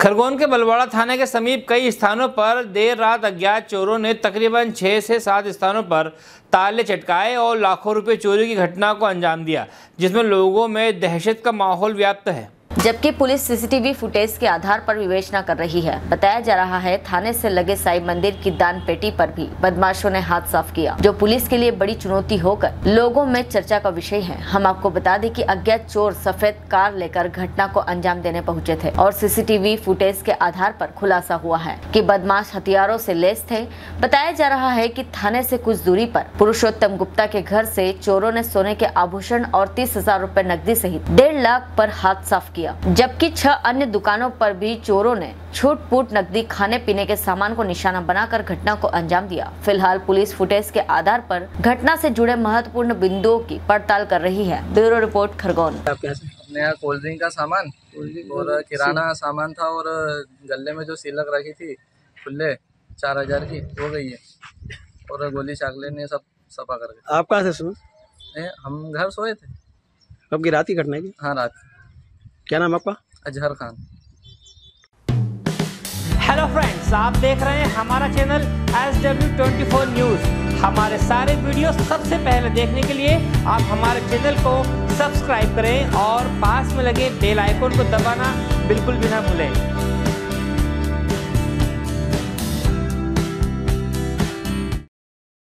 खरगोन के बलवाड़ा थाने के समीप कई स्थानों पर देर रात अज्ञात चोरों ने तकरीबन 6 से 7 स्थानों पर ताले चटकाए और लाखों रुपए चोरी की घटना को अंजाम दिया, जिसमें लोगों में दहशत का माहौल व्याप्त है। जबकि पुलिस सीसीटीवी फुटेज के आधार पर विवेचना कर रही है। बताया जा रहा है थाने से लगे साई मंदिर की दान पेटी पर भी बदमाशों ने हाथ साफ किया, जो पुलिस के लिए बड़ी चुनौती होकर लोगों में चर्चा का विषय है। हम आपको बता दें कि अज्ञात चोर सफेद कार लेकर घटना को अंजाम देने पहुंचे थे और सीसीटीवी फुटेज के आधार पर खुलासा हुआ है कि बदमाश हथियारों से लैस थे। बताया जा रहा है कि थाने से कुछ दूरी पर पुरुषोत्तम गुप्ता के घर से चोरों ने सोने के आभूषण और 30,000 रुपए नकदी सहित 1.5 लाख पर हाथ साफ किया, जबकि 6 अन्य दुकानों पर भी चोरों ने छूट-फूट नकदी, खाने पीने के सामान को निशाना बनाकर घटना को अंजाम दिया। फिलहाल पुलिस फुटेज के आधार पर घटना से जुड़े महत्वपूर्ण बिंदुओं की पड़ताल कर रही है। Bureau report, Khargone. अपने यहाँ कोल्ड ड्रिंक का सामान और किराना सामान था और गले में जो सिलक रखी थी खुले 4,000 की हो गई है और गोली चाकले ने सब सफा कर गए। आप कहाँ से सुने? हम घर सोए थे। कब की रात की घटना है? हाँ, रात। क्या नाम आपका? अजहर खान। हेलो फ्रेंड्स, आप देख रहे हैं हमारा चैनल SW24 न्यूज़। हमारे सारे वीडियो सबसे पहले देखने के लिए आप हमारे चैनल को सब्सक्राइब करें और पास में लगे बेल आइकन को दबाना बिल्कुल भी ना भूलें।